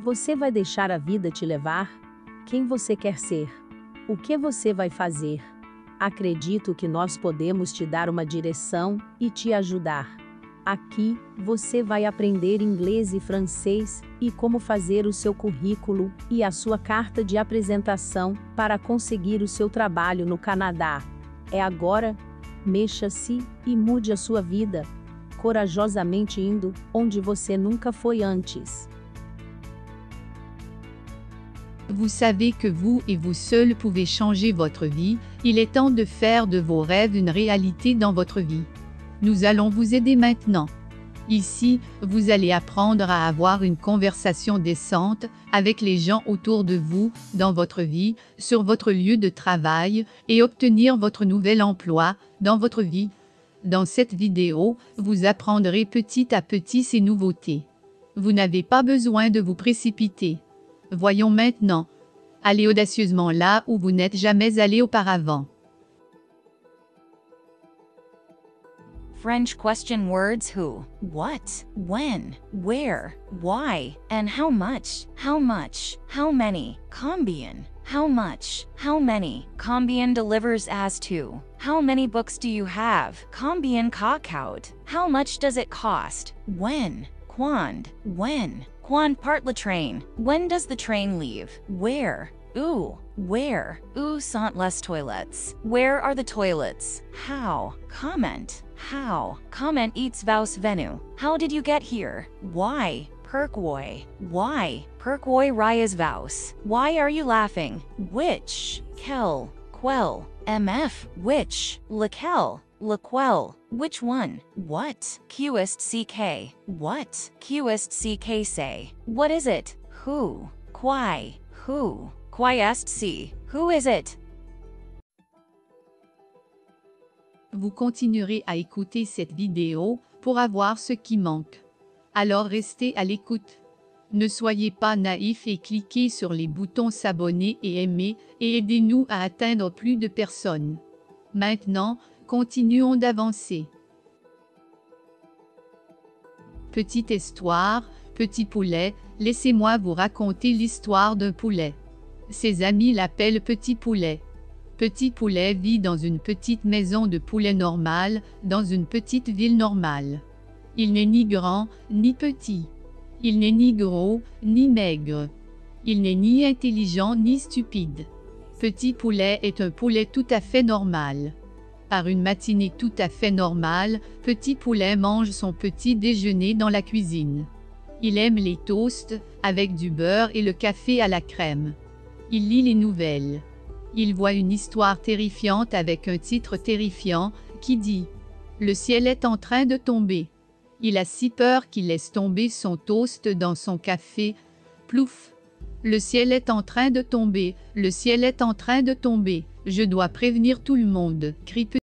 Você vai deixar a vida te levar? Quem você quer ser? O que você vai fazer? Acredito que nós podemos te dar uma direção e te ajudar. Aqui, você vai aprender inglês e francês, e como fazer o seu currículo e a sua carta de apresentação para conseguir o seu trabalho no Canadá. É agora? Mexa-se e mude a sua vida, corajosamente indo onde você nunca foi antes. Vous savez que vous et vous seul pouvez changer votre vie, il est temps de faire de vos rêves une réalité dans votre vie. Nous allons vous aider maintenant. Ici, vous allez apprendre à avoir une conversation décente avec les gens autour de vous, dans votre vie, sur votre lieu de travail, et obtenir votre nouvel emploi, dans votre vie. Dans cette vidéo, vous apprendrez petit à petit ces nouveautés. Vous n'avez pas besoin de vous précipiter. Voyons maintenant. Allez audacieusement là où vous n'êtes jamais allé auparavant. French question words: who, what, when, where, why, and how much, how much, how many, combien, how much, how many, combien delivers as to, how many books do you have, combien coûte, how much does it cost, when, quand, when part le train, when does the train leave, where sont les toilettes, where are the toilets, how, comment eats vos venu, how did you get here, why, pourquoi riez vos, why are you laughing, which, quel, mf, which, lequel, which one, what, qest ck say, what is it, who, qui est ce, who is it? Vous continuerez à écouter cette vidéo pour avoir ce qui manque. Alors restez à l'écoute. Ne soyez pas naïfs et cliquez sur les boutons s'abonner et aimer, et aidez-nous à atteindre plus de personnes. Maintenant, continuons d'avancer. Petite histoire, petit poulet, laissez-moi vous raconter l'histoire d'un poulet. Ses amis l'appellent Petit Poulet. Petit Poulet vit dans une petite maison de poulet normale, dans une petite ville normale. Il n'est ni grand, ni petit. Il n'est ni gros, ni maigre. Il n'est ni intelligent, ni stupide. Petit Poulet est un poulet tout à fait normal. Par une matinée tout à fait normale, Petit Poulet mange son petit déjeuner dans la cuisine. Il aime les toasts, avec du beurre et le café à la crème. Il lit les nouvelles. Il voit une histoire terrifiante avec un titre terrifiant, qui dit « Le ciel est en train de tomber ». Il a si peur qu'il laisse tomber son toast dans son café. Plouf! Le ciel est en train de tomber, le ciel est en train de tomber. Je dois prévenir tout le monde, crie